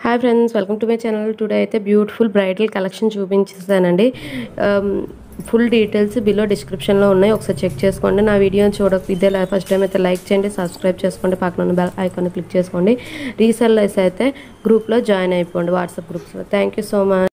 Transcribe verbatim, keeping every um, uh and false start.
Hi friends, welcome to my channel. Today అయితే beautiful bridal collection చూపించేసానండి. Full details below డిస్క్రిప్షన్లో ఉన్నాయి, ఒకసారి చెక్ చేసుకోండి. నా వీడియోని చూడక ఇదే ఫస్ట్ టైం అయితే లైక్ చేయండి, సబ్స్క్రైబ్ చేసుకోండి, పక్కన ఉన్న బెల్ ఐకాన్ క్లిక్ చేసుకోండి. రీసెల్లర్స్ అయితే గ్రూప్లో జాయిన్ అయిపోండి, వాట్సాప్ గ్రూప్స్లో. Thank you so much.